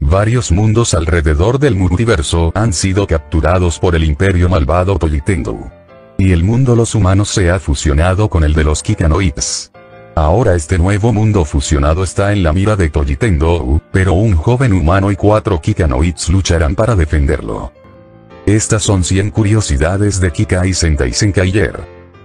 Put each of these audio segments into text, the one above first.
varios mundos alrededor del multiverso han sido capturados por el imperio malvado Tojitendo. Y el mundo los humanos se ha fusionado con el de los Kikanoids. Ahora este nuevo mundo fusionado está en la mira de Tojitendo, pero un joven humano y 4 Kikanoids lucharán para defenderlo. Estas son 100 curiosidades de Kikai Sentai Zenkaiger.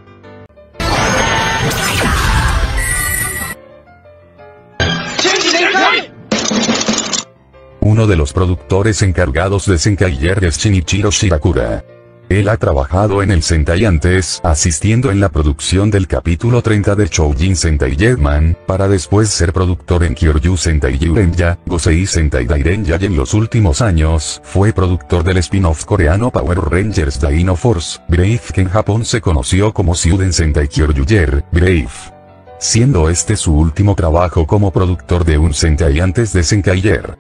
Uno de los productores encargados de Zenkaiger es Shinichiro Shirakura. Él ha trabajado en el Sentai antes, asistiendo en la producción del capítulo 30 de Choujin Sentai Jetman, para después ser productor en Kyoryu Sentai Gyurenja, Gosei Sentai Dairenja y en los últimos años, fue productor del spin-off coreano Power Rangers Dino Force, Brave, que en Japón se conoció como Shuden Sentai Kyoryuger, Brave. Siendo este su último trabajo como productor de un Sentai antes de Zenkaiger.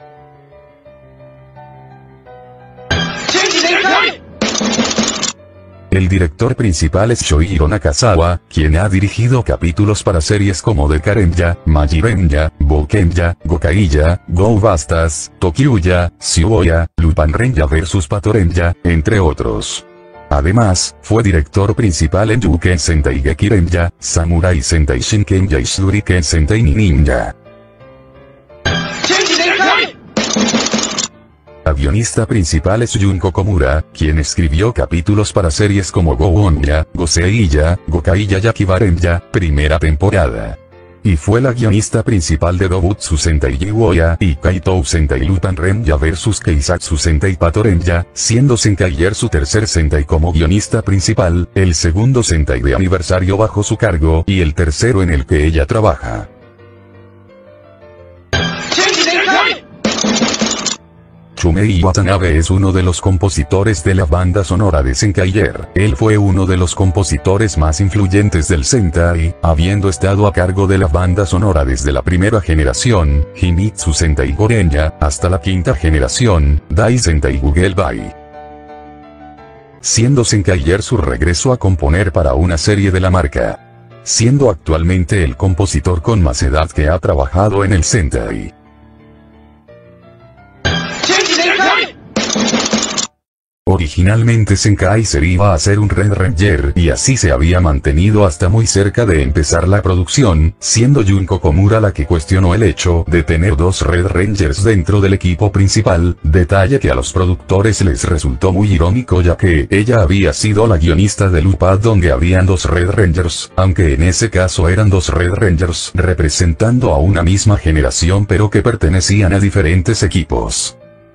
El director principal es Shoihiro Nakazawa, quien ha dirigido capítulos para series como Dekarenja, Majirenja, Boukenja, Gokaiya, Go Bastas, Tokyuya, Shibuya, Lupin Renja vs Patorenja, entre otros. Además, fue director principal en Yuken Sentai Gekirenja, Samurai Sentai Shinkenja y Shuriken Sentai Ninja. La guionista principal es Junko Komura, quien escribió capítulos para series como Go Onja, Goseiya, Gokaiya y Akibarenja, primera temporada. Y fue la guionista principal de Dobutsu Sentai Jiwoya y Kaitou Sentai Lupin Renja vs Keisatsu Sentai Patorenja, siendo Zenkaiger su tercer Sentai como guionista principal, el segundo Sentai de aniversario bajo su cargo y el tercero en el que ella trabaja. Chumei Watanabe es uno de los compositores de la banda sonora de Zenkaiger. Él fue uno de los compositores más influyentes del Sentai, habiendo estado a cargo de la banda sonora desde la primera generación, Himitsu Sentai Gorenja, hasta la quinta generación, Dai Sentai Gugelbai. Siendo Zenkaiger su regreso a componer para una serie de la marca. Siendo actualmente el compositor con más edad que ha trabajado en el Sentai. Originalmente Zenkaiger iba a ser un Red Ranger y así se había mantenido hasta muy cerca de empezar la producción, siendo Junko Komura la que cuestionó el hecho de tener 2 Red Rangers dentro del equipo principal, detalle que a los productores les resultó muy irónico ya que ella había sido la guionista de Lupin donde habían 2 Red Rangers, aunque en ese caso eran 2 Red Rangers representando a una misma generación pero que pertenecían a diferentes equipos.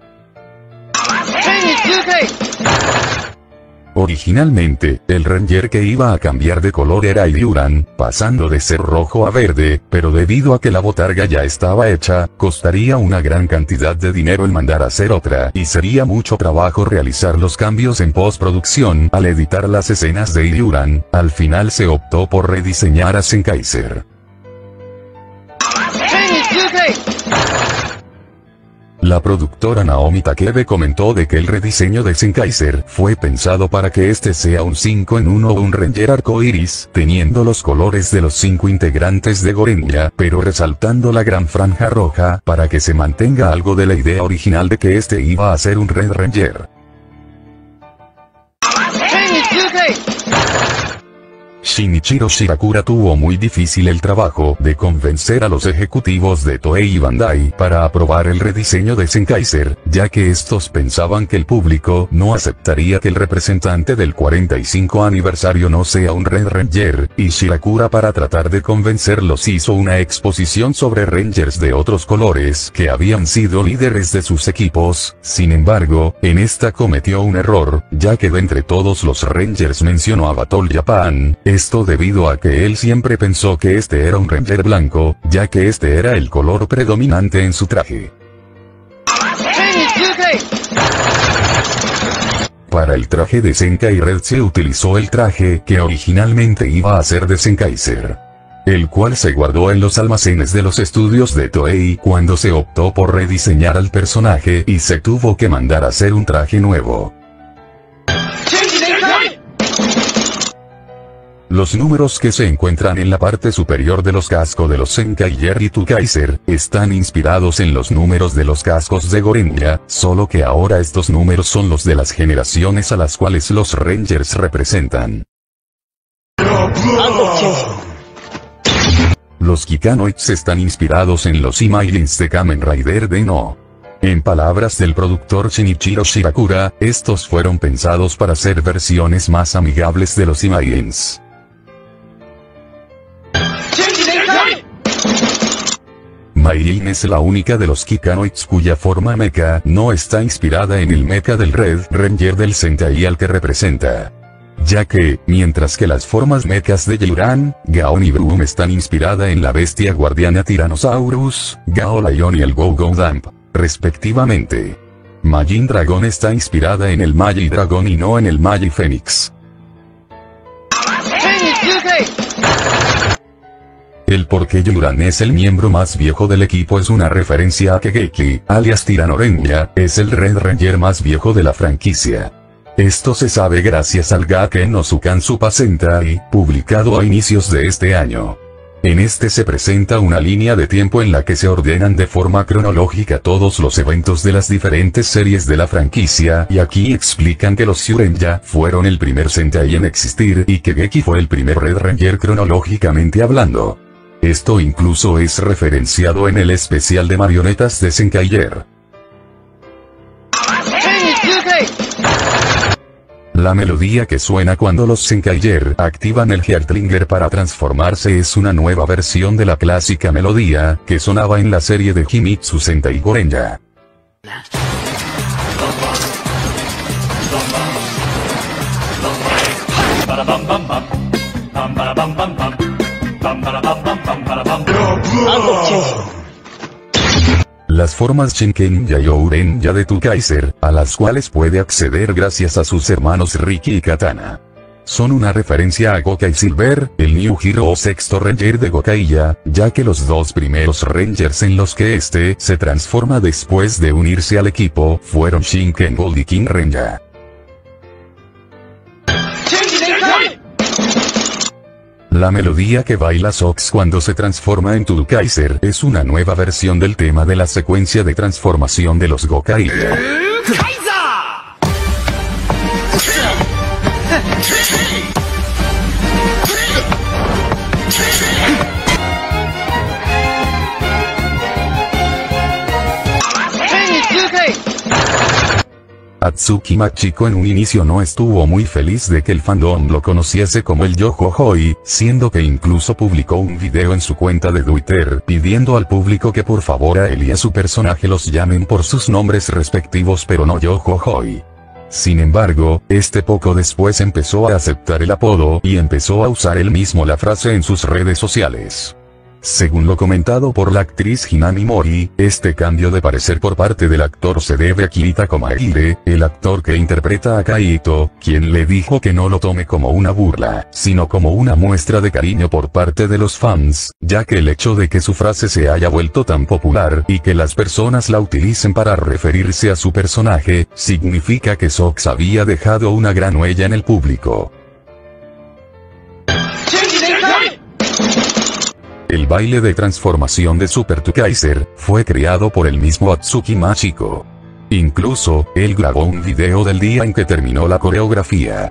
Originalmente, el Ranger que iba a cambiar de color era Iuran, pasando de ser rojo a verde, pero debido a que la botarga ya estaba hecha, costaría una gran cantidad de dinero el mandar a hacer otra y sería mucho trabajo realizar los cambios en postproducción. Al editar las escenas de Iuran, al final se optó por rediseñar a Zenkaiger. La productora Naomi Takebe comentó de que el rediseño de Zenkaiger fue pensado para que este sea un 5 en 1 o un Ranger arcoiris, teniendo los colores de los 5 integrantes de Gorenja, pero resaltando la gran franja roja, para que se mantenga algo de la idea original de que este iba a ser un Red Ranger. Shinichiro Shirakura tuvo muy difícil el trabajo de convencer a los ejecutivos de Toei y Bandai para aprobar el rediseño de Zenkaiger, ya que estos pensaban que el público no aceptaría que el representante del 45 aniversario no sea un Red Ranger, y Shirakura para tratar de convencerlos hizo una exposición sobre Rangers de otros colores que habían sido líderes de sus equipos. Sin embargo, en esta cometió un error, ya que de entre todos los Rangers mencionó a Battle Japan, esto debido a que él siempre pensó que este era un Ranger blanco, ya que este era el color predominante en su traje. Para el traje de Zenkai Red se utilizó el traje que originalmente iba a ser de Zenkaiger, el cual se guardó en los almacenes de los estudios de Toei cuando se optó por rediseñar al personaje y se tuvo que mandar a hacer un traje nuevo. Los números que se encuentran en la parte superior de los cascos de los Zenkaiger y Tukaiser, están inspirados en los números de los cascos de Gorenja, solo que ahora estos números son los de las generaciones a las cuales los Rangers representan. Los Kikanoids están inspirados en los Imailins de Kamen Rider de No. En palabras del productor Shinichiro Shirakura, estos fueron pensados para ser versiones más amigables de los Imailins. Mailin es la única de los Kikanoids cuya forma mecha no está inspirada en el mecha del Red Ranger del Sentai al que representa. Ya que, mientras que las formas mechas de Yuran, Gaon y Broom están inspiradas en la bestia guardiana Tyrannosaurus, Gao Lion y el Go-Go Dump, respectivamente. Majin Dragon está inspirada en el Magi Dragon y no en el Magi Phoenix. El por qué Yuran es el miembro más viejo del equipo es una referencia a que Geki, alias Tyrannorenja, es el Red Ranger más viejo de la franquicia. Esto se sabe gracias al Gaken no Sukan Super Sentai, publicado a inicios de este año. En este se presenta una línea de tiempo en la que se ordenan de forma cronológica todos los eventos de las diferentes series de la franquicia y aquí explican que los Zyurenja fueron el primer Sentai en existir y que Geki fue el primer Red Ranger cronológicamente hablando. Esto incluso es referenciado en el especial de marionetas de Zenkaiger. La melodía que suena cuando los Zenkaiger activan el Heartlinger para transformarse es una nueva versión de la clásica melodía que sonaba en la serie de Himitsu Sentai Gorenja. Las formas Shinkenja y Ourenja de Tukaiser, a las cuales puede acceder gracias a sus hermanos Riki y Katana. Son una referencia a Gokai Silver, el New Hero o sexto Ranger de Gokaiya, ya que los dos primeros Rangers en los que este se transforma después de unirse al equipo, fueron Shinken Gold y King Renja. La melodía que baila Sox cuando se transforma en Tukaiser es una nueva versión del tema de la secuencia de transformación de los Gokaiya. Atsuki Machiko en un inicio no estuvo muy feliz de que el fandom lo conociese como el Yohohoi, siendo que incluso publicó un video en su cuenta de Twitter pidiendo al público que por favor a él y a su personaje los llamen por sus nombres respectivos pero no Yohohoi. Sin embargo, este poco después empezó a aceptar el apodo y empezó a usar él mismo la frase en sus redes sociales. Según lo comentado por la actriz Hinami Mori, este cambio de parecer por parte del actor se debe a Kirita Komaire, el actor que interpreta a Kaito, quien le dijo que no lo tome como una burla, sino como una muestra de cariño por parte de los fans, ya que el hecho de que su frase se haya vuelto tan popular y que las personas la utilicen para referirse a su personaje, significa que Sox había dejado una gran huella en el público. El baile de transformación de Super Tukaiser fue creado por el mismo Atsuki Machiko. Incluso, él grabó un video del día en que terminó la coreografía.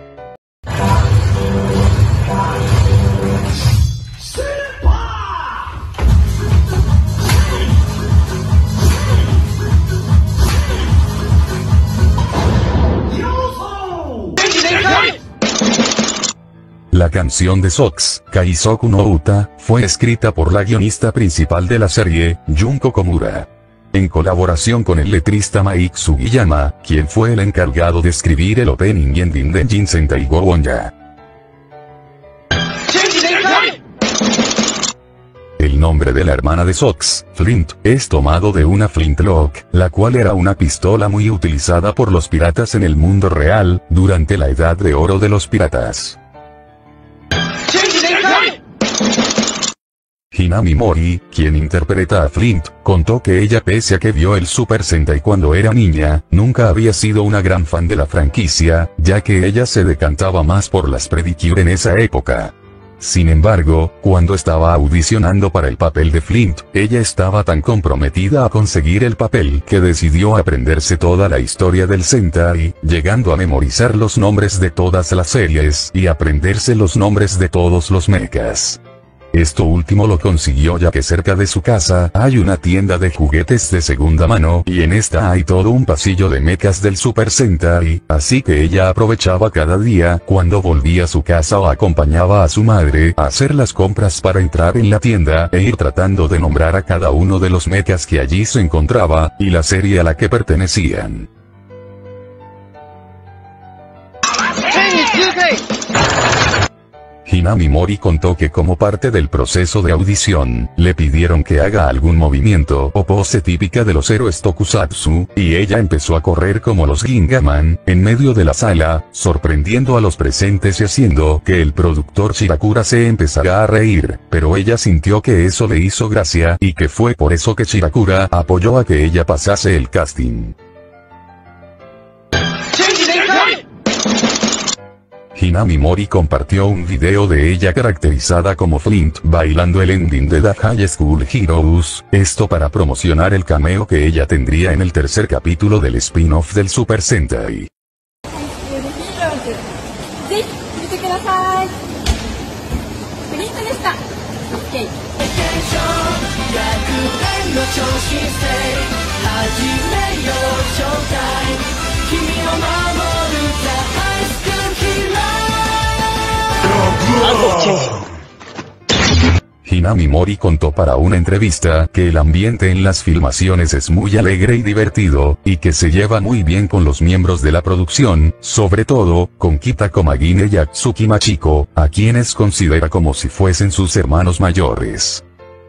La canción de Sox, Kaizoku no Uta, fue escrita por la guionista principal de la serie, Junko Komura. En colaboración con el letrista Maik Sugiyama, quien fue el encargado de escribir el opening y ending de Jin Sentai Goonja. El nombre de la hermana de Sox, Flint, es tomado de una Flintlock, la cual era una pistola muy utilizada por los piratas en el mundo real, durante la edad de oro de los piratas. Hinami Mori, quien interpreta a Flint, contó que ella, pese a que vio el Super Sentai cuando era niña, nunca había sido una gran fan de la franquicia, ya que ella se decantaba más por las Predicure en esa época. Sin embargo, cuando estaba audicionando para el papel de Flint, ella estaba tan comprometida a conseguir el papel que decidió aprenderse toda la historia del Sentai, llegando a memorizar los nombres de todas las series y aprenderse los nombres de todos los mechas. Esto último lo consiguió ya que cerca de su casa hay una tienda de juguetes de segunda mano y en esta hay todo un pasillo de mechas del Super Sentai, así que ella aprovechaba cada día cuando volvía a su casa o acompañaba a su madre a hacer las compras para entrar en la tienda e ir tratando de nombrar a cada uno de los mechas que allí se encontraba y la serie a la que pertenecían. Hinami Mori contó que como parte del proceso de audición, le pidieron que haga algún movimiento o pose típica de los héroes tokusatsu, y ella empezó a correr como los Gingaman, en medio de la sala, sorprendiendo a los presentes y haciendo que el productor Shirakura se empezara a reír, pero ella sintió que eso le hizo gracia y que fue por eso que Shirakura apoyó a que ella pasase el casting. Hinami Mori compartió un video de ella caracterizada como Flint bailando el ending de The High School Heroes, esto para promocionar el cameo que ella tendría en el tercer capítulo del spin-off del Super Sentai. Hinami Mori contó para una entrevista que el ambiente en las filmaciones es muy alegre y divertido, y que se lleva muy bien con los miembros de la producción, sobre todo, con Kita Komagine y Atsuki Machiko, a quienes considera como si fuesen sus hermanos mayores.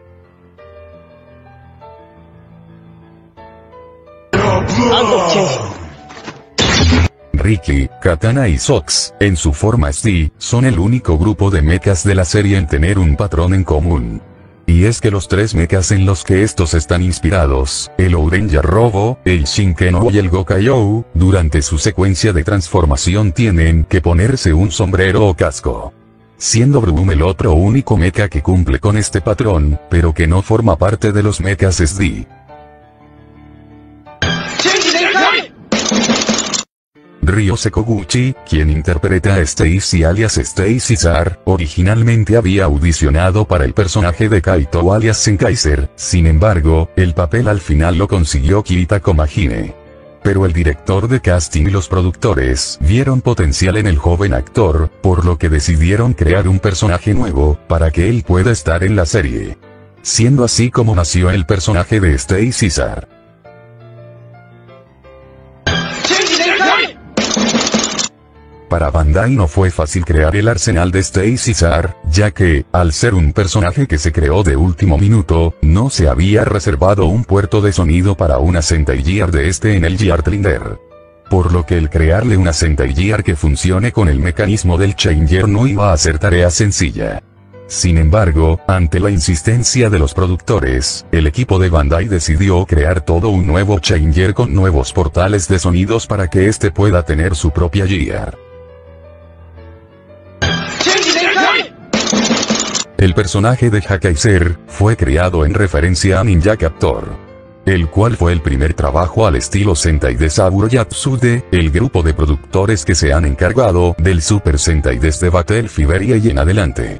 Riki, Katana y Sox, en su forma SD, son el único grupo de mechas de la serie en tener un patrón en común. Y es que los tres mechas en los que estos están inspirados, el Ourenja Robo, el Shinkeno y el Gokaiou, durante su secuencia de transformación tienen que ponerse un sombrero o casco. Siendo Broom el otro único mecha que cumple con este patrón, pero que no forma parte de los mechas SD. Ryo Sekoguchi, quien interpreta a Stacy alias Stacy Zar, originalmente había audicionado para el personaje de Kaito alias Senkaiser, sin embargo, el papel al final lo consiguió Kita Komagine. Pero el director de casting y los productores vieron potencial en el joven actor, por lo que decidieron crear un personaje nuevo, para que él pueda estar en la serie. Siendo así como nació el personaje de Stacy Zar. Para Bandai no fue fácil crear el arsenal de Stacy Zar, ya que, al ser un personaje que se creó de último minuto, no se había reservado un puerto de sonido para una Sentai Gear de este en el Geartlinder. Por lo que el crearle una Sentai Gear que funcione con el mecanismo del Changer no iba a ser tarea sencilla. Sin embargo, ante la insistencia de los productores, el equipo de Bandai decidió crear todo un nuevo Changer con nuevos portales de sonidos para que este pueda tener su propia Gear. El personaje de Hakaiser fue creado en referencia a Ninja Captor, el cual fue el primer trabajo al estilo Sentai de Saburo Yatsude, el grupo de productores que se han encargado del Super Sentai desde Battle Fever y en adelante.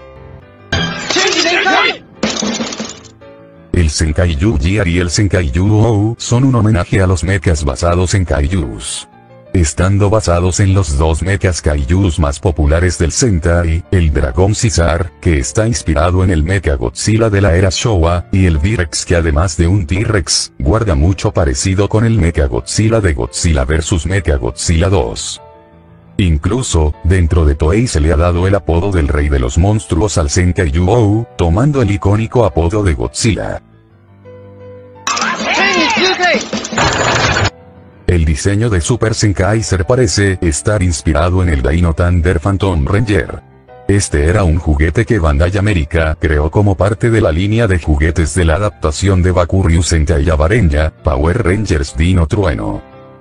El Senkaiyu Gear y el Senkaiyu OU son un homenaje a los mechas basados en kaijus. Estando basados en los dos mechas kaijus más populares del Sentai, el Dragon Caesar, que está inspirado en el mecha Godzilla de la era Showa, y el V-Rex que además de un T-Rex, guarda mucho parecido con el mecha Godzilla de Godzilla vs Mecha Godzilla 2. Incluso, dentro de Toei se le ha dado el apodo del rey de los monstruos al Senkaiyu OU, tomando el icónico apodo de Godzilla. El diseño de Super Senkaiser parece estar inspirado en el Dino Thunder Phantom Ranger. Este era un juguete que Bandai América creó como parte de la línea de juguetes de la adaptación de Bakuryu Sentai Yabarenja, Power Rangers Dino Trueno.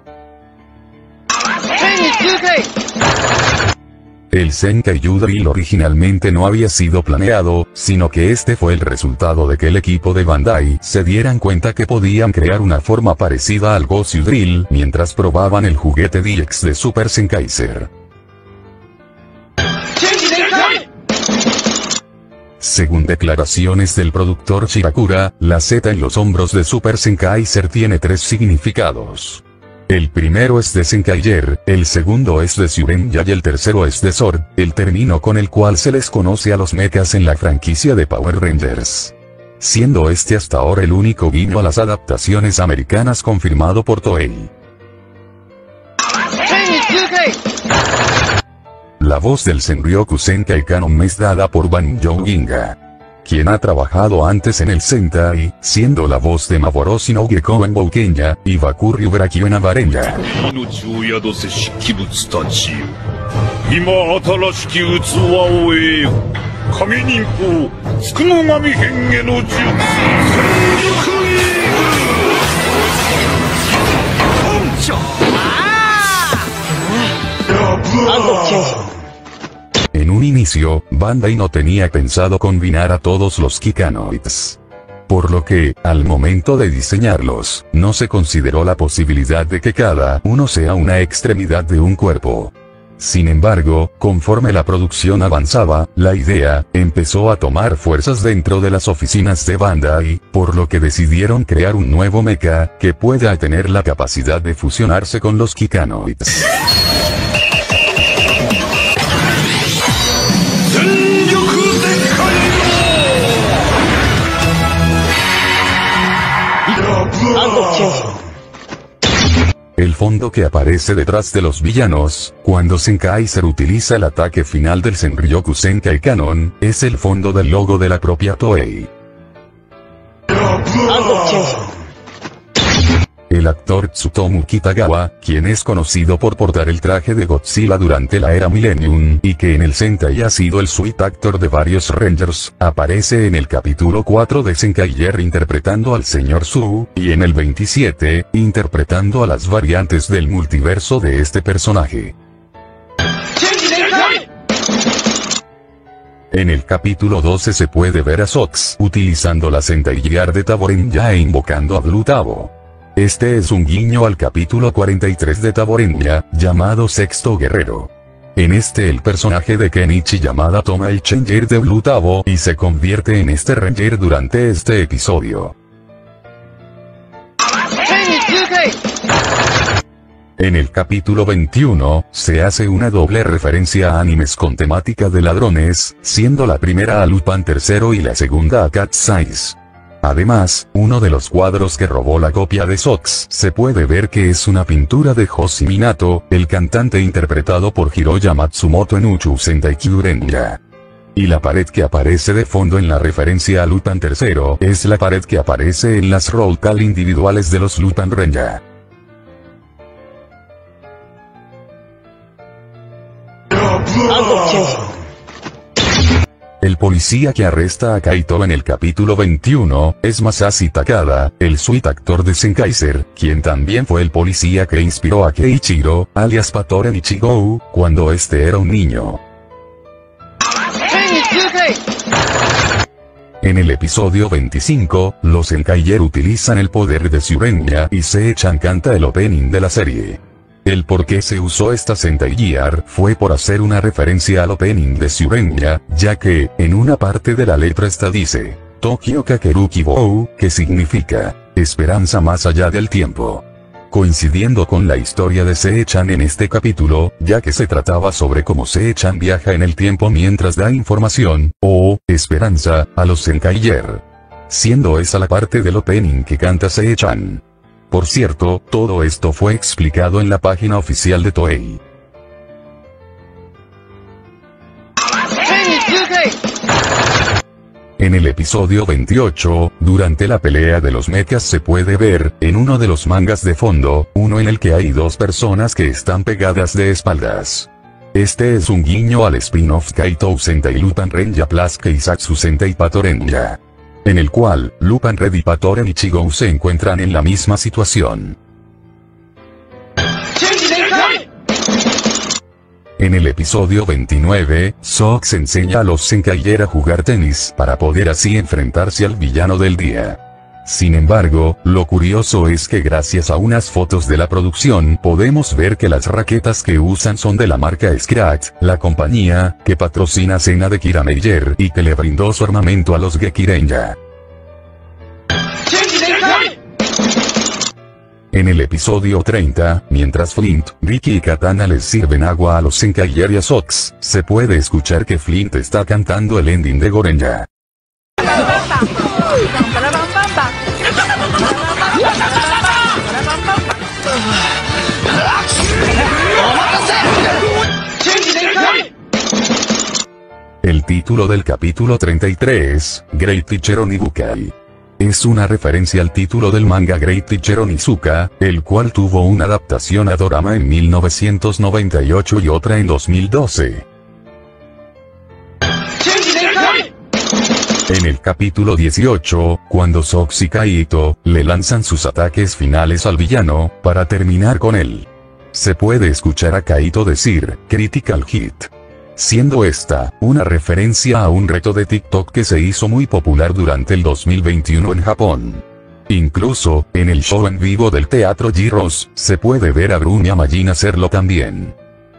El Senkaiyu Drill originalmente no había sido planeado, sino que este fue el resultado de que el equipo de Bandai se dieran cuenta que podían crear una forma parecida al Gosyu Drill mientras probaban el juguete DX de Super Senkaiser. Según declaraciones del productor Shirakura, la Z en los hombros de Super Senkaiser tiene 3 significados. El primero es de Senkaiger, el segundo es de Zyurenja y el tercero es de Sword, el término con el cual se les conoce a los mechas en la franquicia de Power Rangers. Siendo este hasta ahora el único guiño a las adaptaciones americanas confirmado por Toei. La voz del Senryoku Senkai Canon es dada por Banjo Ginga, quien ha trabajado antes en el Sentai, siendo la voz de Maboroshi no Gekko en Boukenya, y Bakuryu Brakyo en Abarenja. En un inicio, Bandai no tenía pensado combinar a todos los Kikanoids. Por lo que, al momento de diseñarlos, no se consideró la posibilidad de que cada uno sea una extremidad de un cuerpo. Sin embargo, conforme la producción avanzaba, la idea empezó a tomar fuerzas dentro de las oficinas de Bandai, por lo que decidieron crear un nuevo mecha que pueda tener la capacidad de fusionarse con los Kikanoids. El fondo que aparece detrás de los villanos, cuando Senkaiser utiliza el ataque final del Senryoku Senkai Canon, es el fondo del logo de la propia Toei. El actor Tsutomu Kitagawa, quien es conocido por portar el traje de Godzilla durante la era Millennium, y que en el Sentai ha sido el suite actor de varios Rangers, aparece en el capítulo 4 de Senkaiger interpretando al Sr. Su, y en el 27, interpretando a las variantes del multiverso de este personaje. En el capítulo 12 se puede ver a Sox utilizando la Sentai de Taborenja e invocando a Blue Tabo. Este es un guiño al capítulo 43 de Taborenja, llamado Sexto Guerrero. En este el personaje de Kenichi Yamada toma el Changer de Blue Tabo y se convierte en este Ranger durante este episodio. En el capítulo 21, se hace una doble referencia a animes con temática de ladrones, siendo la primera a Lupin III y la segunda a Cat's Eyes. Además, uno de los cuadros que robó la copia de Sox se puede ver que es una pintura de Hoshi Minato, el cantante interpretado por Hiroya Matsumoto en Uchu Sentai Kyurenja. Y la pared que aparece de fondo en la referencia a Lupin III es la pared que aparece en las roll call individuales de los Lupin Renja. El policía que arresta a Kaito en el capítulo 21, es Masashi Takada, el suite actor de Senkaiser, quien también fue el policía que inspiró a Keiichiro, alias Patoren Ichigou, cuando este era un niño. En el episodio 25, los Senkaiger utilizan el poder de Zyurenja y Se-chan canta el opening de la serie. El por qué se usó esta Sentai Gear fue por hacer una referencia al opening de Zyurenja, ya que, en una parte de la letra esta dice, Tokyo Kakeruki Bou, que significa, esperanza más allá del tiempo. Coincidiendo con la historia de Se-chan en este capítulo, ya que se trataba sobre cómo Se-chan viaja en el tiempo mientras da información, o, esperanza, a los Senkaiger. Siendo esa la parte del opening que canta Se-chan. Por cierto, todo esto fue explicado en la página oficial de Toei. En el episodio 28, durante la pelea de los mechas se puede ver, en uno de los mangas de fondo, uno en el que hay dos personas que están pegadas de espaldas. Este es un guiño al spin-off Kaito Sentai Lupin Renja Plus Keisatsu Sentai Patorenja, en el cual Lupin Red y Patoren Ichigo se encuentran en la misma situación. En el episodio 29, Sox enseña a los Senkaiger a jugar tenis para poder así enfrentarse al villano del día. Sin embargo, lo curioso es que gracias a unas fotos de la producción podemos ver que las raquetas que usan son de la marca Scratch, la compañía que patrocina Sena de Kira Meyer y que le brindó su armamento a los Gekirenja. En el episodio 30, mientras Flint, Ricky y Katana les sirven agua a los Senkaiger y a Sox, se puede escuchar que Flint está cantando el ending de Gorenja. El título del capítulo 33, Great Teacher Onibukai, es una referencia al título del manga Great Teacher Onizuka, el cual tuvo una adaptación a dorama en 1998 y otra en 2012. En el capítulo 18, cuando Sox y Kaito le lanzan sus ataques finales al villano, para terminar con él, se puede escuchar a Kaito decir, Critical Hit. Siendo esta, una referencia a un reto de TikTok que se hizo muy popular durante el 2021 en Japón. Incluso, en el show en vivo del Teatro Giros, se puede ver a Brun y a Majin hacerlo también.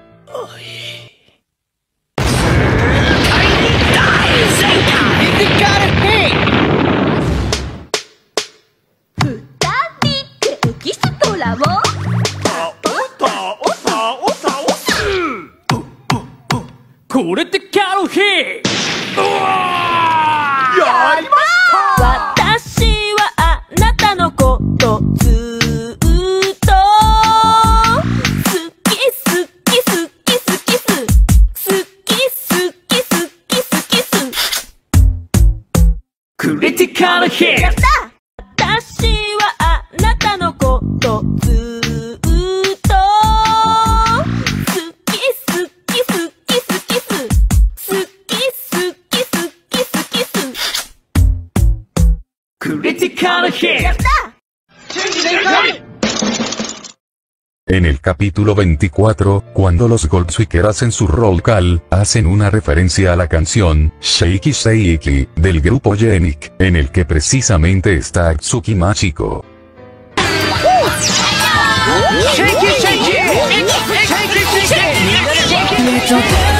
Critical hit. Critical hit. En el capítulo 24, cuando los Goldsucker hacen su roll call, hacen una referencia a la canción Shaky Shaky del grupo Genic, en el que precisamente está Atsuki Machiko. Shake it, shake it. Shake it, shake it.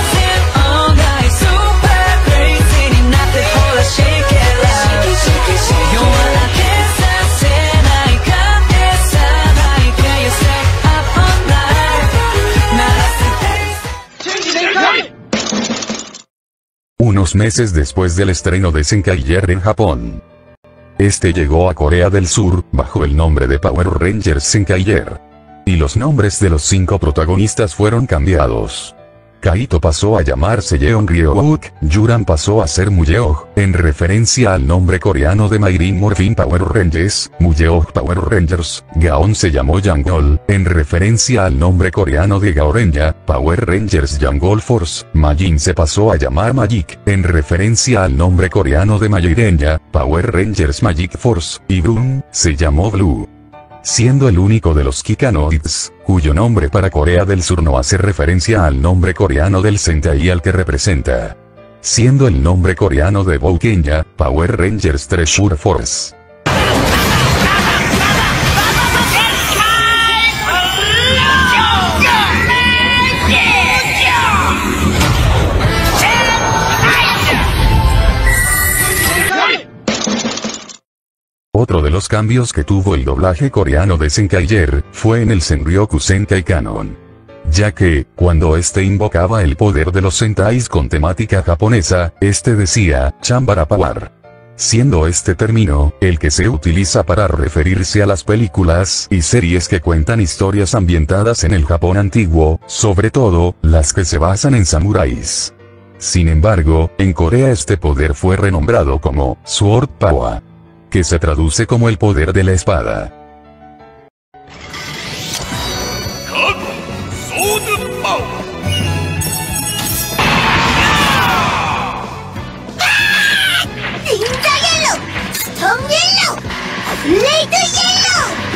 Unos meses después del estreno de Senkaiger en Japón, este llegó a Corea del Sur, bajo el nombre de Power Rangers Senkaiger. Y los nombres de los 5 protagonistas fueron cambiados. Kaito pasó a llamarse Yeon Ryo-wook, Yuran pasó a ser Muyeog, en referencia al nombre coreano de Marine Morphin Power Rangers, Muyeog Power Rangers. Gaon se llamó Yangol, en referencia al nombre coreano de Gaorenja, Power Rangers Yangol Force. Majin se pasó a llamar Magic, en referencia al nombre coreano de Majirenja, Power Rangers Magic Force. Y Brun se llamó Blue, siendo el único de los Kikanoids, cuyo nombre para Corea del Sur no hace referencia al nombre coreano del Sentai al que representa, siendo el nombre coreano de Boukenja, Power Rangers Treasure Force. Otro de los cambios que tuvo el doblaje coreano de Senkaiger, fue en el Senryoku Senkai Canon. Ya que, cuando este invocaba el poder de los Sentais con temática japonesa, este decía, Chambara Power. Siendo este término, el que se utiliza para referirse a las películas y series que cuentan historias ambientadas en el Japón antiguo, sobre todo, las que se basan en samuráis. Sin embargo, en Corea este poder fue renombrado como, Sword Power, que se traduce como el poder de la espada.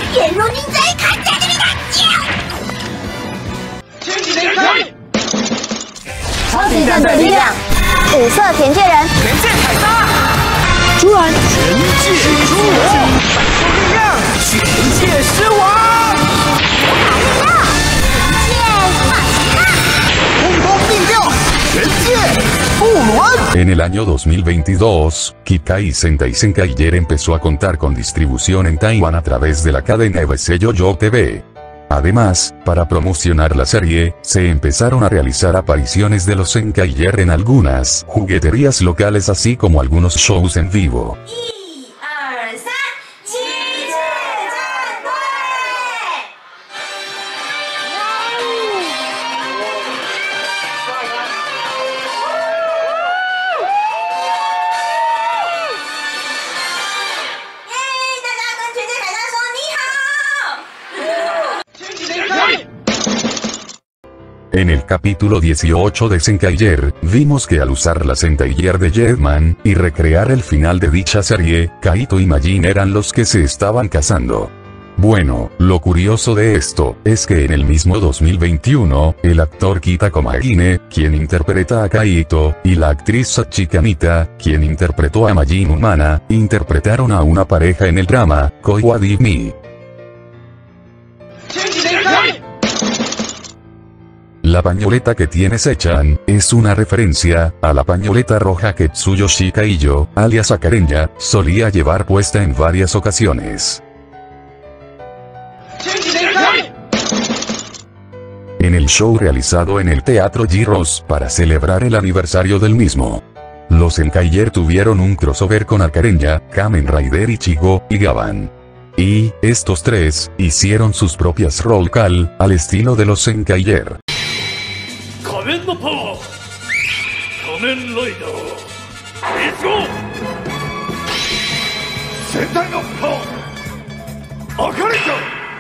元如您在看在这里的前几天开超级战队力量，五色田界人， 人界凯撒， 突然， 人界之我，力量，全界狮王， 人界马奇卡， 轰轰并掉，人界不伦。 En el año 2022, Kikai Sentai Senkaiger empezó a contar con distribución en Taiwán a través de la cadena EBC JoJo TV. Además, para promocionar la serie, se empezaron a realizar apariciones de los Senkaiger en algunas jugueterías locales así como algunos shows en vivo. 1、2、3，机智战队。耶！大家跟全界凯撒说你好。 前几天开 En el capítulo 18 de Senkaiger, vimos que al usar la Sentaiger de Jetman, y recrear el final de dicha serie, Kaito y Majin eran los que se estaban casando. Bueno, lo curioso de esto, es que en el mismo 2021, el actor Kita Komagine, quien interpreta a Kaito, y la actriz Sachika Mita, quien interpretó a Majin humana, interpretaron a una pareja en el drama, Koi wa Di Mi. 前几天开 La pañoleta que tiene Sechan, es una referencia, a la pañoleta roja que Tsuyoshi Kaiyo, alias Akarenya, solía llevar puesta en varias ocasiones. 前几天开 En el show realizado en el Teatro Giros para celebrar el aniversario del mismo, los Senkaiger tuvieron un crossover con Akarenya, Kamen Rider Ichigo, y Gaban. Y, estos tres, hicieron sus propias roll call, al estilo de los Senkaiger. 仮面のパワー仮面ライダーレッツゴー戦隊のパワー明るいか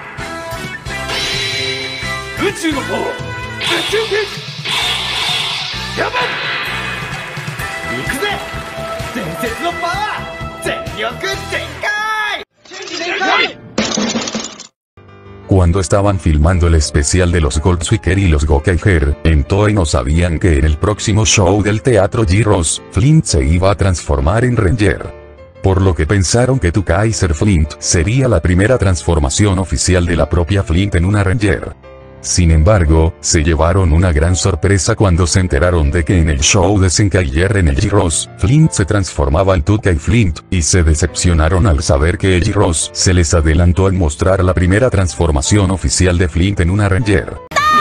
宇宙のパワー宇宙系ヤバン行くぜ伝説のパワー全力全開前几天开 Cuando estaban filmando el especial de los Goldsweeker y los Gokaiger, en Toei no sabían que en el próximo show del Teatro Giros, Flint se iba a transformar en Ranger. Por lo que pensaron que Tu Kaiser Flint sería la primera transformación oficial de la propia Flint en una Ranger. Sin embargo, se llevaron una gran sorpresa cuando se enteraron de que en el show de Senkaiger en el Giros, Flint se transformaba en Tukai Flint, y se decepcionaron al saber que el Giros se les adelantó en mostrar la primera transformación oficial de Flint en una Ranger.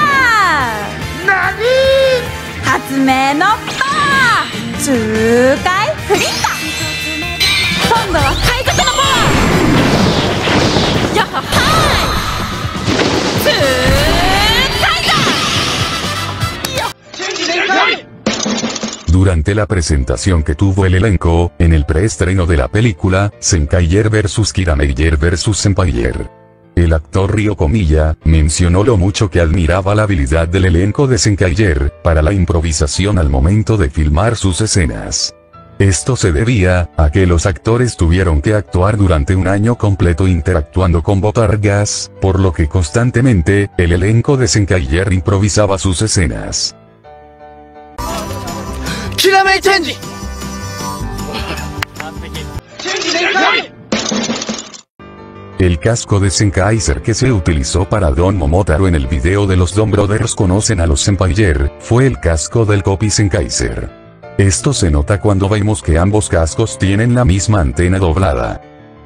発明のパワー中海フリッタ今度は海賊のパワーやっはーい中海だ前几天开 Durante la presentación que tuvo el elenco, en el preestreno de la película, Senkaiger vs Kirameiger vs Senpaiger, el actor Ryo Komiya, mencionó lo mucho que admiraba la habilidad del elenco de Senkaiger, para la improvisación al momento de filmar sus escenas. Esto se debía, a que los actores tuvieron que actuar durante un año completo interactuando con botargas, por lo que constantemente, el elenco de Senkaiger improvisaba sus escenas. キラメイチェンジ前几天開 El casco de Senkaiser que se utilizó para Don Momotaro en el video de los Don Brothers conocen a los Senpaiger, fue el casco del Copy Senkaiser. Esto se nota cuando vemos que ambos cascos tienen la misma antena doblada.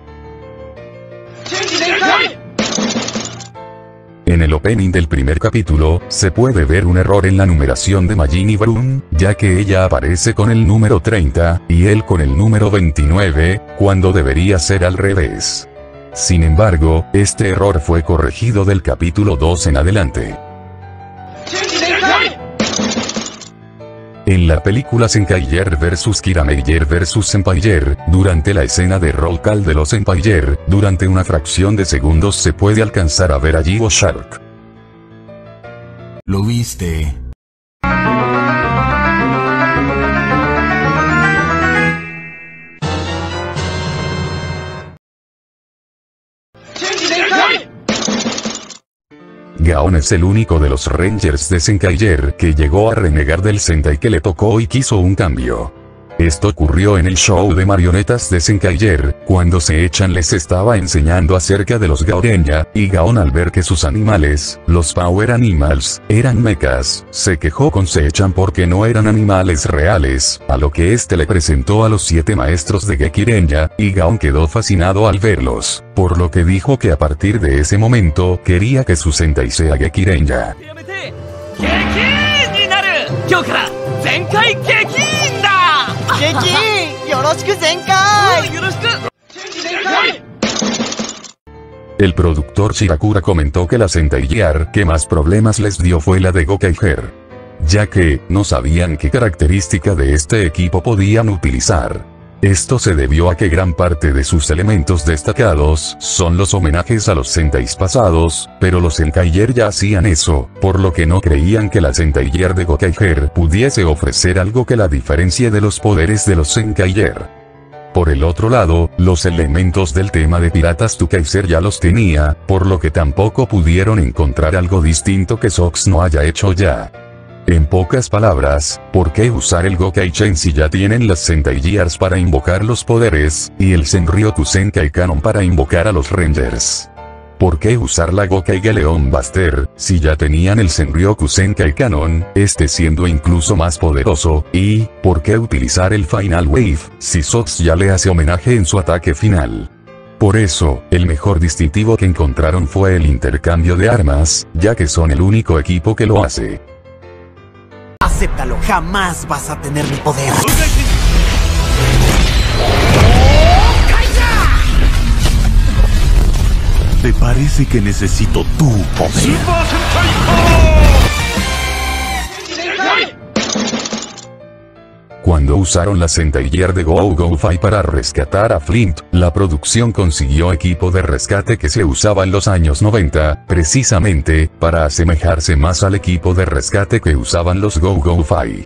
前几天開 En el opening del primer capítulo, se puede ver un error en la numeración de Majin y Brun, ya que ella aparece con el número 30, y él con el número 29, cuando debería ser al revés. Sin embargo, este error fue corregido del capítulo 2 en adelante. 前几天開 En la película Senkaiger vs Kirameiger vs Senpaiger, durante la escena de roll call de los Senpaiger, durante una fracción de segundos se puede alcanzar a ver a Jigo Shark. ¿Lo viste? 前几天開 Gaon es el único de los Rangers de Zenkaiger que llegó a renegar del Sentai que le tocó y quiso un cambio. Esto ocurrió en el show de marionetas de Zenkaiger, cuando Se-chan les estaba enseñando acerca de los Gaorenja, y Gaon al ver que sus animales, los Power Animals, eran mechas, se quejó con Se-chan porque no eran animales reales, a lo que este le presentó a los 7 maestros de Gekirenja, y Gaon quedó fascinado al verlos, por lo que dijo que a partir de ese momento quería que su Sentai sea Gekirenja. El productor Shirakura comentó que la Sentai Gear que más problemas les dio fue la de Gokaiger, ya que no sabían qué característica de este equipo podían utilizar. Esto se debió a que gran parte de sus elementos destacados son los homenajes a los Sentais pasados, pero los Zenkaiger ya hacían eso, por lo que no creían que la Sentai Gear de Gokaiger pudiese ofrecer algo que la diferencie de los poderes de los Zenkaiger. Por el otro lado, los elementos del tema de Piratas to Kaiser ya los tenía, por lo que tampoco pudieron encontrar algo distinto que Sox no haya hecho ya. En pocas palabras, ¿por qué usar el Gokaichen si ya tienen las Sentai Gears para invocar los poderes, y el Senryoku Zenkai Canon para invocar a los Rangers? ¿Por qué usar la Gokaige Leon Buster, si ya tenían el Senryoku Zenkai Canon, este siendo incluso más poderoso, y, ¿por qué utilizar el Final Wave, si Sox ya le hace homenaje en su ataque final? Por eso, el mejor distintivo que encontraron fue el intercambio de armas, ya que son el único equipo que lo hace. Acéptalo, jamás vas a tener mi poder. ¿Te parece que necesito tu poder? Cuando usaron la Sentai Gear de Go-Go-Fai para rescatar a Flint, la producción consiguió equipo de rescate que se usaba en los años 90, precisamente, para asemejarse más al equipo de rescate que usaban los Go-Go-Fai.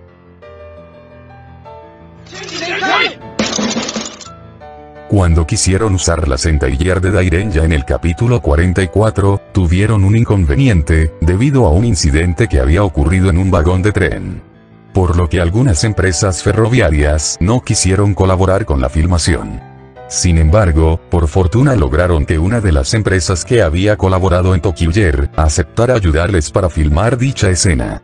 Cuando quisieron usar la Sentai Gear de Dairenja en el capítulo 44, tuvieron un inconveniente, debido a un incidente que había ocurrido en un vagón de tren. Por lo que algunas empresas ferroviarias no quisieron colaborar con la filmación. Sin embargo, por fortuna lograron que una de las empresas que había colaborado en ToQger aceptara ayudarles para filmar dicha escena.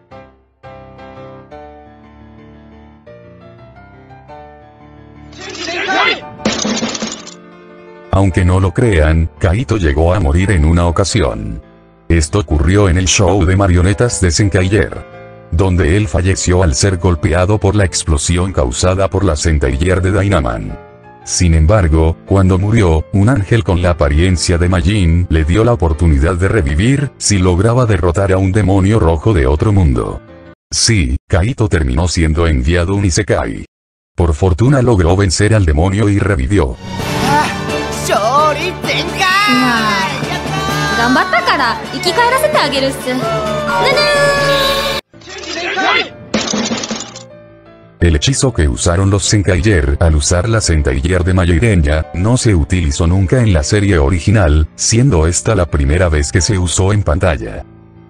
Aunque no lo crean, Kaito llegó a morir en una ocasión. Esto ocurrió en el show de marionetas de Zenkaiger, donde él falleció al ser golpeado por la explosión causada por la Sentai Gear de Dynaman. Sin embargo, cuando murió, un ángel con la apariencia de Majin le dio la oportunidad de revivir, si lograba derrotar a un demonio rojo de otro mundo. Sí, Kaito terminó siendo enviado un Isekai. Por fortuna logró vencer al demonio y revivió. El hechizo que usaron los Zenkaiger al usar la Sentai Gear de Dairenja no se utilizó nunca en la serie original, siendo esta la primera vez que se usó en pantalla.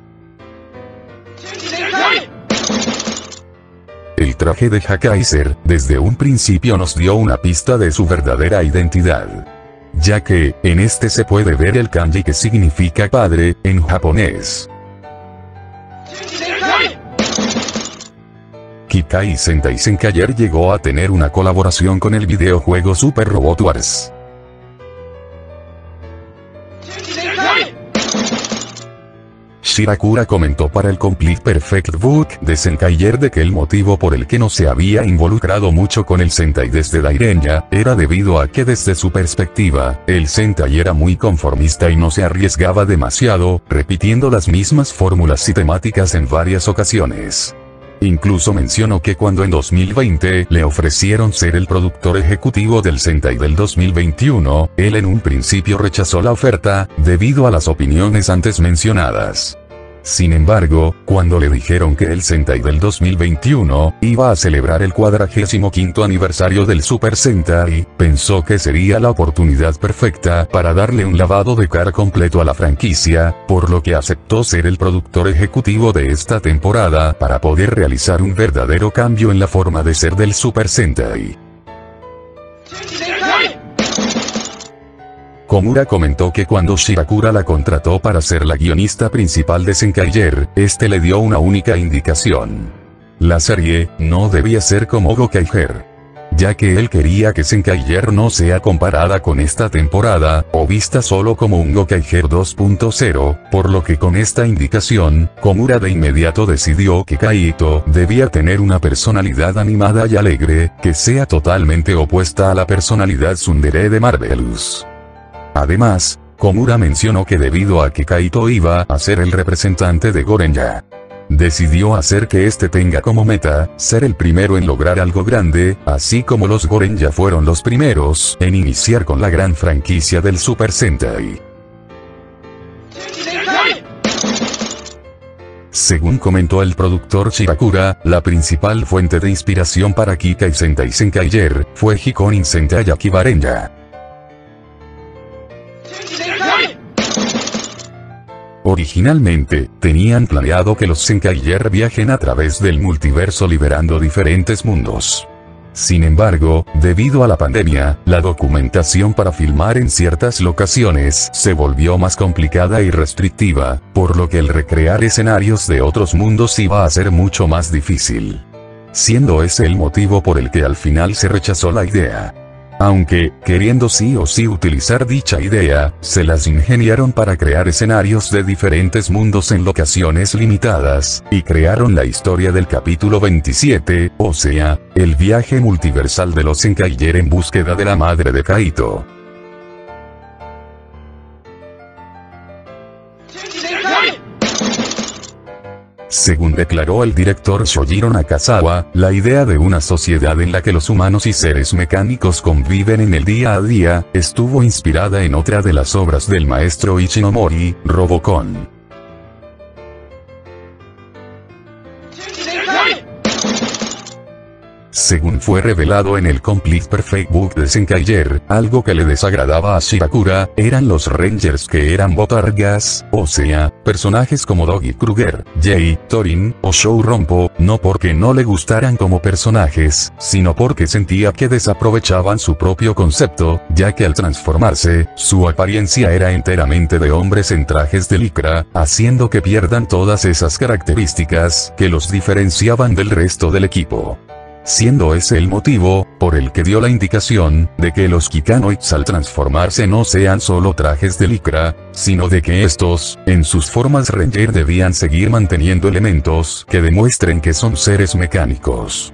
El traje de Hakaiser, desde un principio nos dio una pista de su verdadera identidad, ya que, en este se puede ver el kanji que significa padre, en japonés. Kikai Sentai Zenkaiger llegó a tener una colaboración con el videojuego Super Robot Wars. Shirakura comentó para el Complete Perfect Book de Zenkaiger de que el motivo por el que no se había involucrado mucho con el Sentai desde Dairenja, era debido a que desde su perspectiva, el Sentai era muy conformista y no se arriesgaba demasiado, repitiendo las mismas fórmulas y temáticas en varias ocasiones. Incluso mencionó que cuando en 2020 le ofrecieron ser el productor ejecutivo del Sentai del 2021, él en un principio rechazó la oferta, debido a las opiniones antes mencionadas. Sin embargo, cuando le dijeron que el Sentai del 2021 iba a celebrar el 45º aniversario del Super Sentai, pensó que sería la oportunidad perfecta para darle un lavado de cara completo a la franquicia, por lo que aceptó ser el productor ejecutivo de esta temporada para poder realizar un verdadero cambio en la forma de ser del Super Sentai. Komura comentó que cuando Shirakura la contrató para ser la guionista principal de Zenkaiger, este le dio una única indicación. La serie no debía ser como Gokaiger, ya que él quería que Zenkaiger no sea comparada con esta temporada, o vista solo como un Gokaiger 2.0, por lo que con esta indicación, Komura de inmediato decidió que Kaito debía tener una personalidad animada y alegre, que sea totalmente opuesta a la personalidad tsundere de Marvelous. Además, Komura mencionó que debido a que Kaito iba a ser el representante de Gorenja, decidió hacer que este tenga como meta, ser el primero en lograr algo grande, así como los Gorenja fueron los primeros en iniciar con la gran franquicia del Super Sentai. Según comentó el productor Shirakura, la principal fuente de inspiración para Kikai Sentai Zenkaiger fue Hikonin Sentai Akibarenja. Originalmente, tenían planeado que los Zenkaiger viajen a través del multiverso liberando diferentes mundos. Sin embargo, debido a la pandemia, la documentación para filmar en ciertas locaciones se volvió más complicada y restrictiva, por lo que el recrear escenarios de otros mundos iba a ser mucho más difícil. Siendo ese el motivo por el que al final se rechazó la idea. Aunque, queriendo sí o sí utilizar dicha idea, se las ingeniaron para crear escenarios de diferentes mundos en locaciones limitadas, y crearon la historia del capítulo 27, o sea, el viaje multiversal de los Zenkaiger en búsqueda de la madre de Kaito. Según declaró el director Shojiro Nakazawa, la idea de una sociedad en la que los humanos y seres mecánicos conviven en el día a día, estuvo inspirada en otra de las obras del maestro Ichinomori, Robocon. Según fue revelado en el Complete Perfect Book de Zenkaiger, algo que le desagradaba a Shirakura, eran los Rangers que eran botargas, o sea, personajes como Doggy Kruger, Jay, Torin, o Shou Rompo, no porque no le gustaran como personajes, sino porque sentía que desaprovechaban su propio concepto, ya que al transformarse, su apariencia era enteramente de hombres en trajes de licra, haciendo que pierdan todas esas características que los diferenciaban del resto del equipo. Siendo ese el motivo, por el que dio la indicación, de que los Kikanoids al transformarse no sean solo trajes de licra, sino de que estos, en sus formas Ranger debían seguir manteniendo elementos que demuestren que son seres mecánicos.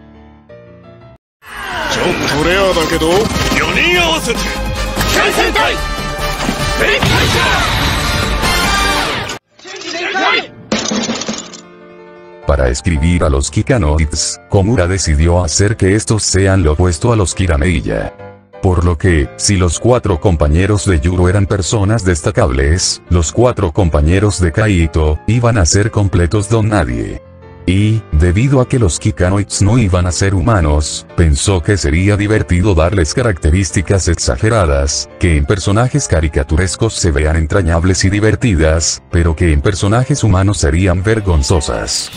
Para escribir a los Kikanoids, Komura decidió hacer que estos sean lo opuesto a los Kirameiya. Por lo que, si los 4 compañeros de Yuro eran personas destacables, los 4 compañeros de Kaito iban a ser completos don nadie. Y, debido a que los Kikanoids no iban a ser humanos, pensó que sería divertido darles características exageradas, que en personajes caricaturescos se vean entrañables y divertidas, pero que en personajes humanos serían vergonzosas.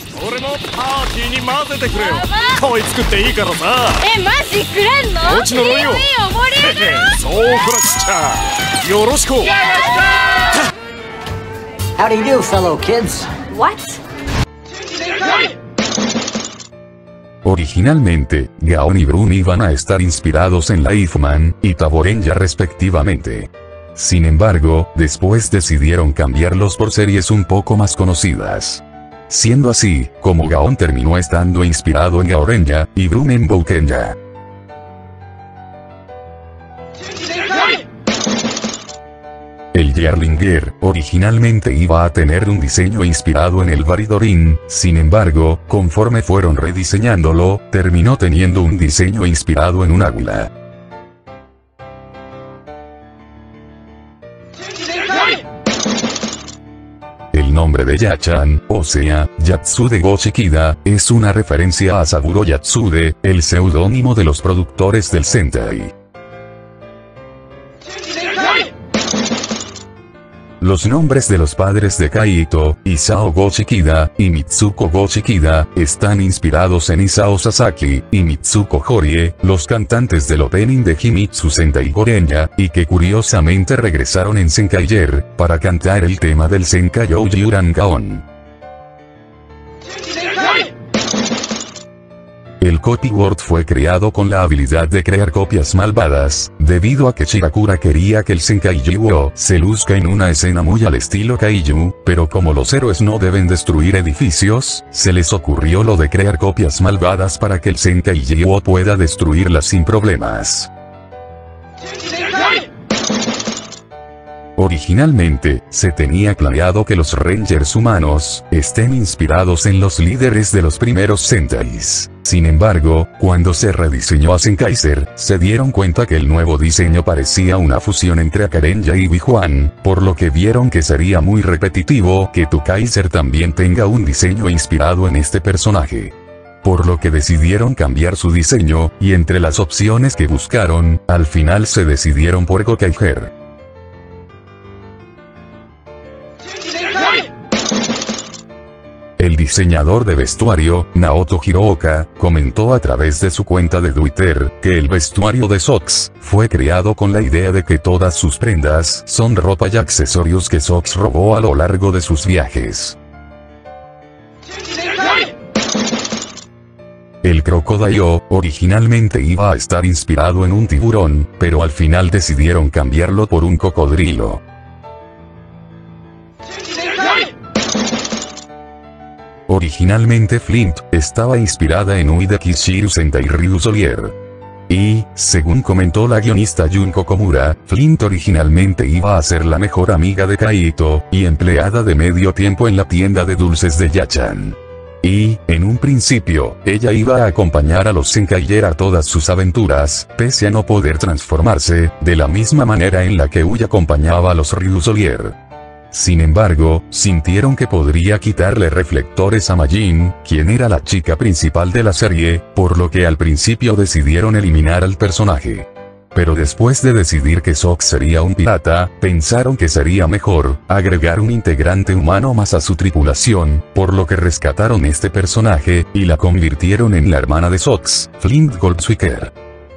How do you do, fellow kids? What? Originalmente, Gaon y Brun iban a estar inspirados en la Ifman y Taborenja respectivamente. Sin embargo, después decidieron cambiarlos por series un poco más conocidas. Siendo así, como Gaon terminó estando inspirado en Gaorenja, y Brun en Boukenja. El Yearlinger originalmente iba a tener un diseño inspirado en el Varidorin, sin embargo, conforme fueron rediseñándolo, terminó teniendo un diseño inspirado en un águila. El El nombre de Yachan, o sea, Yatsude Gochikida, es una referencia a Saburo Yatsude, el seudónimo de los productores del Sentai. Los nombres de los padres de Kaito, Isao Gochikida, y Mitsuko Gochikida, están inspirados en Isao Sasaki, y Mitsuko Horie, los cantantes del opening de Himitsu Sentai Gorenya, y que curiosamente regresaron en Senkaiger, para cantar el tema del Senkai Ouji Urangaon. El copyword fue creado con la habilidad de crear copias malvadas, debido a que Shirakura quería que el Senkai Jiwo se luzca en una escena muy al estilo Kaiju, pero como los héroes no deben destruir edificios, se les ocurrió lo de crear copias malvadas para que el Senkai Jiwo pueda destruirlas sin problemas. Originalmente, se tenía planeado que los Rangers humanos estén inspirados en los líderes de los primeros Sentais. Sin embargo, cuando se rediseñó a Senkaiser, se dieron cuenta que el nuevo diseño parecía una fusión entre Akarencia y Bijuan, por lo que vieron que sería muy repetitivo que Tokaiser también tenga un diseño inspirado en este personaje. Por lo que decidieron cambiar su diseño, y entre las opciones que buscaron, al final se decidieron por Gokaiger. El diseñador de vestuario, Naoto Hirooka, comentó a través de su cuenta de Twitter, que el vestuario de Sox fue creado con la idea de que todas sus prendas son ropa y accesorios que Sox robó a lo largo de sus viajes. El Crocodile originalmente iba a estar inspirado en un tiburón, pero al final decidieron cambiarlo por un cocodrilo. Originalmente Flint estaba inspirada en Ui de Kishiru Sentai Ryuzolier. Y, según comentó la guionista Junko Komura, Flint originalmente iba a ser la mejor amiga de Kaito, y empleada de medio tiempo en la tienda de dulces de Yachan. Y, en un principio, ella iba a acompañar a los Senkaiger a todas sus aventuras, pese a no poder transformarse, de la misma manera en la que Ui acompañaba a los Ryuzolier. Sin embargo, sintieron que podría quitarle reflectores a Majin, quien era la chica principal de la serie, por lo que al principio decidieron eliminar al personaje. Pero después de decidir que Sox sería un pirata, pensaron que sería mejor agregar un integrante humano más a su tripulación, por lo que rescataron este personaje, y la convirtieron en la hermana de Sox, Flint Goldswicker.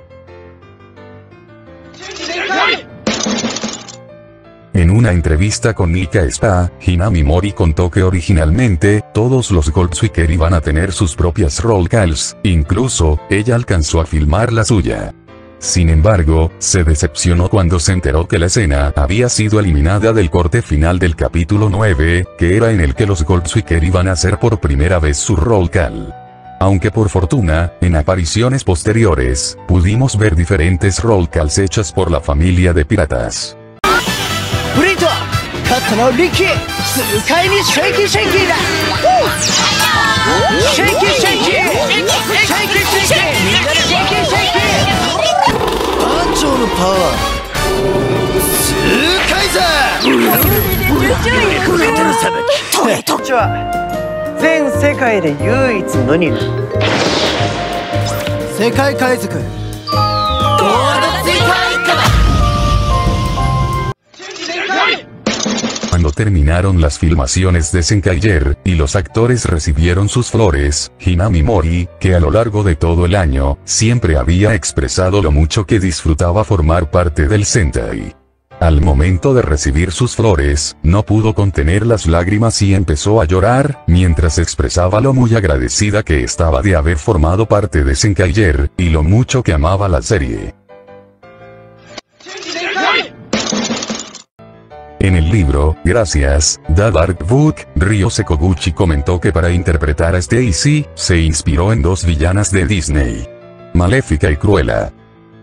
En una entrevista con Nika Spa, Hinami Mori contó que originalmente, todos los Goldswicker iban a tener sus propias roll calls, incluso, ella alcanzó a filmar la suya. Sin embargo, se decepcionó cuando se enteró que la escena había sido eliminada del corte final del capítulo 9, que era en el que los Goldswicker iban a hacer por primera vez su roll call. Aunque por fortuna, en apariciones posteriores, pudimos ver diferentes roll calls hechas por la familia de piratas. フリートはカットのリッキー痛快にシェイキーシェイキーだシェイキーシェイキーシェイキーシェイキーみんなでシェイキーシェイキー班長のパワー痛快さこれでのさばきこっちは全世界で唯一無二の世界海賊ゴールドツイカー一家だ Cuando terminaron las filmaciones de Senkaiger, y los actores recibieron sus flores, Hinami Mori, que a lo largo de todo el año, siempre había expresado lo mucho que disfrutaba formar parte del Sentai. Al momento de recibir sus flores, no pudo contener las lágrimas y empezó a llorar, mientras expresaba lo muy agradecida que estaba de haber formado parte de Senkaiger, y lo mucho que amaba la serie. En el libro, Gracias, The Dark Book, Ryose Koguchi comentó que para interpretar a Stacy, se inspiró en dos villanas de Disney. Maléfica y Cruella.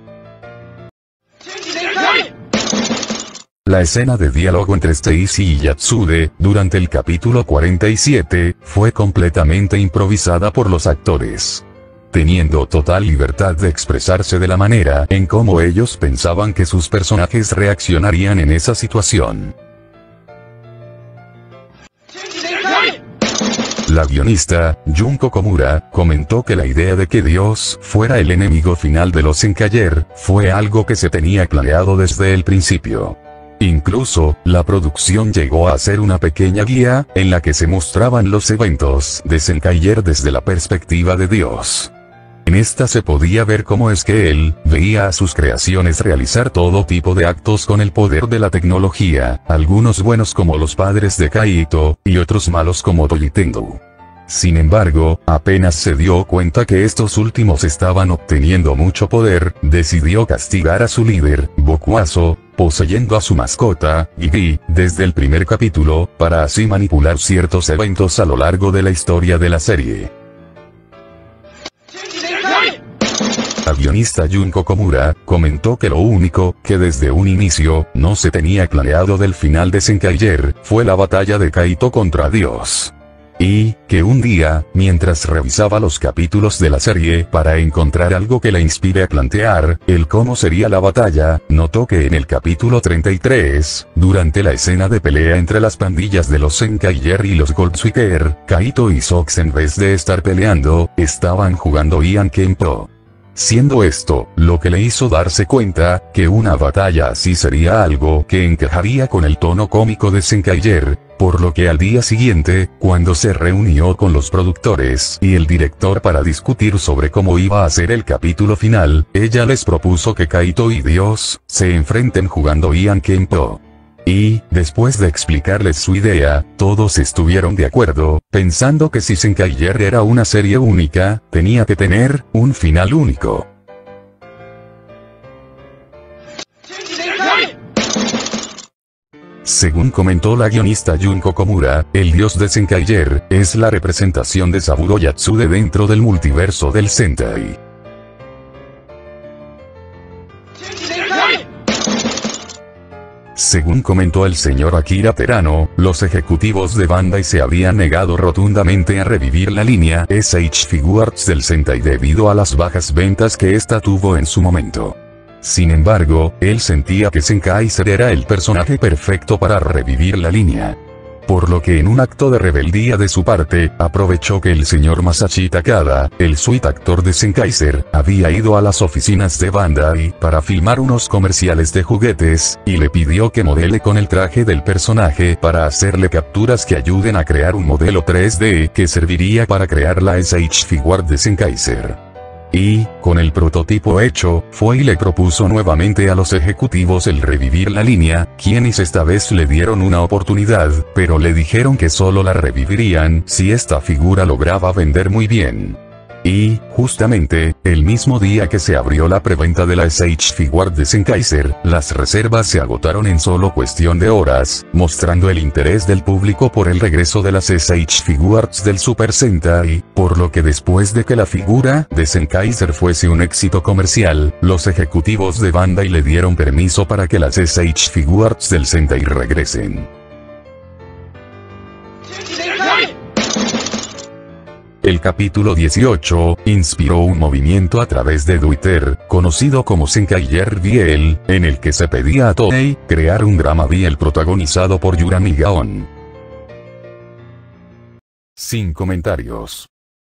La escena de diálogo entre Stacy y Yatsude, durante el capítulo 47, fue completamente improvisada por los actores, teniendo total libertad de expresarse de la manera en cómo ellos pensaban que sus personajes reaccionarían en esa situación. La guionista, Junko Komura, comentó que la idea de que Dios fuera el enemigo final de los Zenkayer, fue algo que se tenía planeado desde el principio. Incluso, la producción llegó a hacer una pequeña guía, en la que se mostraban los eventos de Zenkayer desde la perspectiva de Dios. En esta se podía ver cómo es que él veía a sus creaciones realizar todo tipo de actos con el poder de la tecnología, algunos buenos como los padres de Kaito, y otros malos como Toyitendo. Sin embargo, apenas se dio cuenta que estos últimos estaban obteniendo mucho poder, decidió castigar a su líder, Bokuazo, poseyendo a su mascota, Gigi, desde el primer capítulo, para así manipular ciertos eventos a lo largo de la historia de la serie. La guionista Junko Komura comentó que lo único que desde un inicio no se tenía planeado del final de Zenkayer fue la batalla de Kaito contra Dios. Y que un día, mientras revisaba los capítulos de la serie para encontrar algo que la inspire a plantear el cómo sería la batalla, notó que en el capítulo 33, durante la escena de pelea entre las pandillas de los Zenkayer y los Goldsucker, Kaito y Sox en vez de estar peleando, estaban jugando Ian Kenpo. Siendo esto, lo que le hizo darse cuenta, que una batalla así sería algo que encajaría con el tono cómico de Zenkayer, por lo que al día siguiente, cuando se reunió con los productores y el director para discutir sobre cómo iba a ser el capítulo final, ella les propuso que Kaito y Dios se enfrenten jugando Ian Kenpo. Y, después de explicarles su idea, todos estuvieron de acuerdo, pensando que si Zenkayer era una serie única, tenía que tener un final único. Según comentó la guionista Junko Komura, el dios de Zenkayer es la representación de Saburo Yatsude dentro del multiverso del Sentai. Según comentó el señor Akira Terano, los ejecutivos de Bandai se habían negado rotundamente a revivir la línea SH Figuarts del Sentai debido a las bajas ventas que ésta tuvo en su momento. Sin embargo, él sentía que Zenkaiser era el personaje perfecto para revivir la línea. Por lo que en un acto de rebeldía de su parte, aprovechó que el señor Masashi Takada, el suite actor de Zenkaiser, había ido a las oficinas de Bandai para filmar unos comerciales de juguetes, y le pidió que modele con el traje del personaje para hacerle capturas que ayuden a crear un modelo 3D que serviría para crear la SH Figuart de Zenkaiser. Y, con el prototipo hecho, fue y le propuso nuevamente a los ejecutivos el revivir la línea, quienes esta vez le dieron una oportunidad, pero le dijeron que solo la revivirían si esta figura lograba vender muy bien. Y, justamente, el mismo día que se abrió la preventa de la SH Figuart de Zenkaiser, las reservas se agotaron en solo cuestión de horas, mostrando el interés del público por el regreso de las SH Figuarts del Super Sentai, por lo que después de que la figura de Zenkaiser fuese un éxito comercial, los ejecutivos de Bandai le dieron permiso para que las SH Figuarts del Sentai regresen. El capítulo 18, inspiró un movimiento a través de Twitter, conocido como Zenkayer BL, en el que se pedía a Toei crear un drama BL protagonizado por Yurami Gaon. Sin comentarios.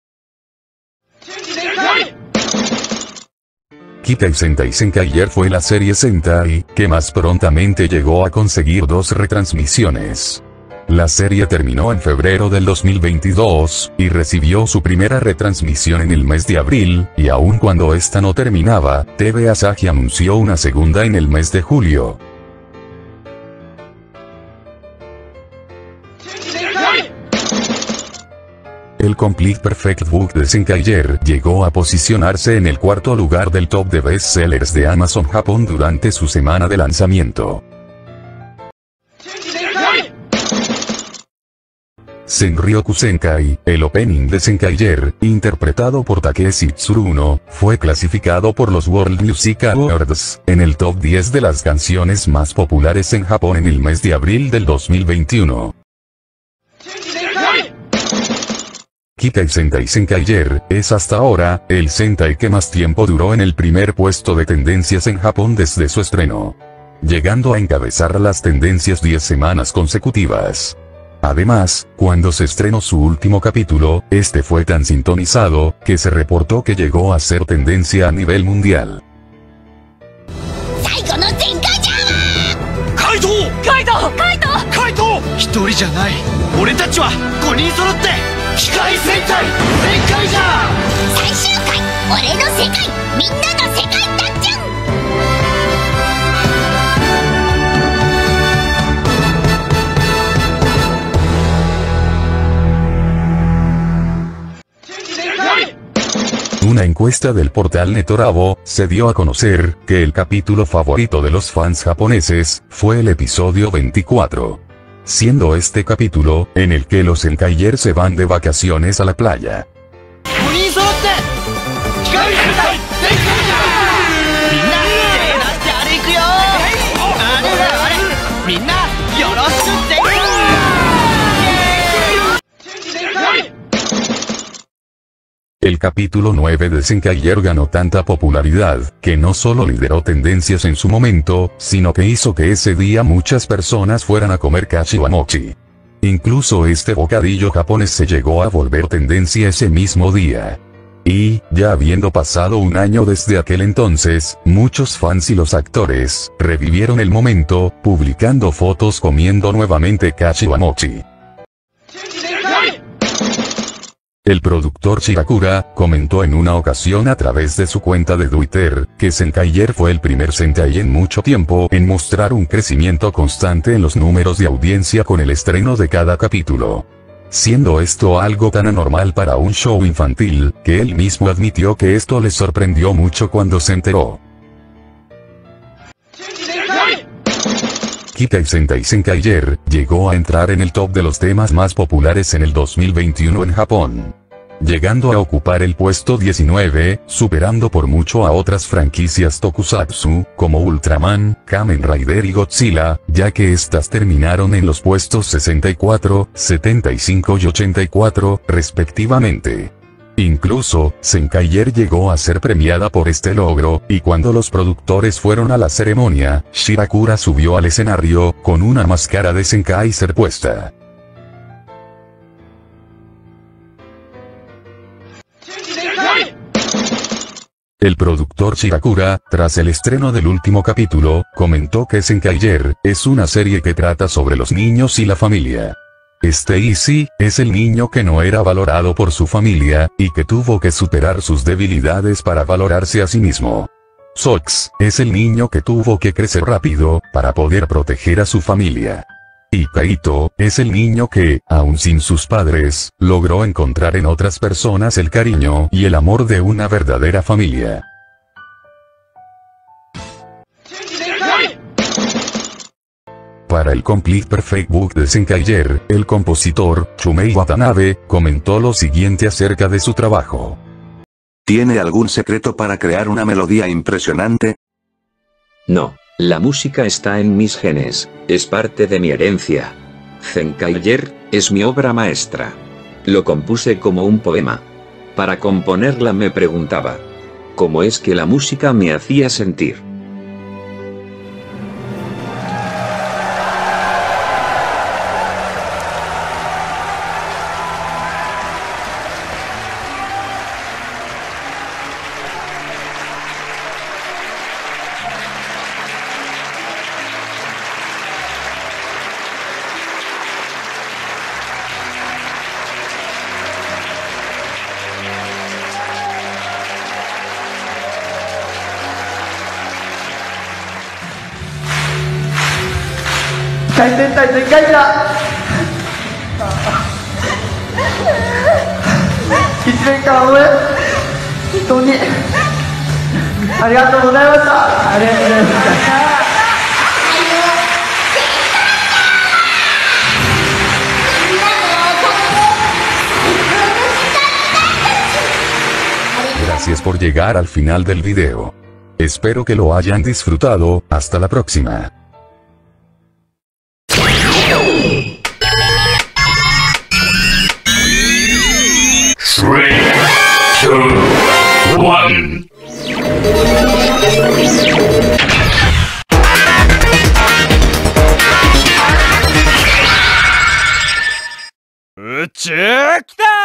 Kikai Sentai Zenkayer fue la serie Sentai que más prontamente llegó a conseguir 2 retransmisiones. La serie terminó en febrero del 2022, y recibió su primera retransmisión en el mes de abril, y aun cuando esta no terminaba, TV Asahi anunció una segunda en el mes de julio. El Complete Perfect Book de Zenkayer llegó a posicionarse en el 4º lugar del top de bestsellers de Amazon Japón durante su semana de lanzamiento. Senryoku Zenkai, el opening de Zenkayer, interpretado por Takeshi Tsuruno, fue clasificado por los World Music Awards en el top 10 de las canciones más populares en Japón en el mes de abril del 2021. Kikai Sentai Zenkayer es hasta ahora el Sentai que más tiempo duró en el primer puesto de tendencias en Japón desde su estreno, llegando a encabezar las tendencias 10 semanas consecutivas. Además, cuando se estrenó su último capítulo, este fue tan sintonizado, que se reportó que llegó a ser tendencia a nivel mundial. ¡Kaito! 一人じゃない。俺たちは5人揃って機械戦隊全開じゃ。 最終回、俺の世界、みんなの世界だっちゃん。 Una encuesta del portal Netorabo se dio a conocer que el capítulo favorito de los fans japoneses fue el episodio 24. Siendo este capítulo en el que los Zenkaiger se van de vacaciones a la playa. 5人揃って機械戦隊全開じゃ。みんな手出してあれ行くよ。あれだあれ。みんなよろしく全開。 El capítulo 9 de Zenkaiger ganó tanta popularidad, que no solo lideró tendencias en su momento, sino que hizo que ese día muchas personas fueran a comer kashiwamochi. Incluso este bocadillo japonés se llegó a volver tendencia ese mismo día. Y, ya habiendo pasado un año desde aquel entonces, muchos fans y los actores revivieron el momento, publicando fotos comiendo nuevamente kashiwamochi. El productor Shirakura comentó en una ocasión a través de su cuenta de Twitter que Zenkaiger fue el primer Sentai en mucho tiempo en mostrar un crecimiento constante en los números de audiencia con el estreno de cada capítulo. Siendo esto algo tan anormal para un show infantil, que él mismo admitió que esto le sorprendió mucho cuando se enteró. Kikai Sentai Zenkaiger llegó a entrar en el top de los temas más populares en el 2021 en Japón, llegando a ocupar el puesto 19, superando por mucho a otras franquicias tokusatsu, como Ultraman, Kamen Rider y Godzilla, ya que estas terminaron en los puestos 64, 75 y 84, respectivamente. Incluso, Zenkaiger llegó a ser premiada por este logro, y cuando los productores fueron a la ceremonia, Shirakura subió al escenario, con una máscara de Zenkaiser puesta. El productor Shirakura, tras el estreno del último capítulo, comentó que Zenkaiger es una serie que trata sobre los niños y la familia. Izzy es el niño que no era valorado por su familia, y que tuvo que superar sus debilidades para valorarse a sí mismo. Sox es el niño que tuvo que crecer rápido, para poder proteger a su familia. Y Kaito es el niño que, aun sin sus padres, logró encontrar en otras personas el cariño y el amor de una verdadera familia. Para el Complete Perfect Book de Zenkaiger, el compositor, Chumei Watanabe, comentó lo siguiente acerca de su trabajo. ¿Tiene algún secreto para crear una melodía impresionante? No, la música está en mis genes, es parte de mi herencia. Zenkaiger es mi obra maestra. Lo compuse como un poema. Para componerla me preguntaba, ¿cómo es que la música me hacía sentir? Gracias por llegar al final del video. Espero que lo hayan disfrutado. Hasta la próxima. 3, 2, 1. 宇宙きたー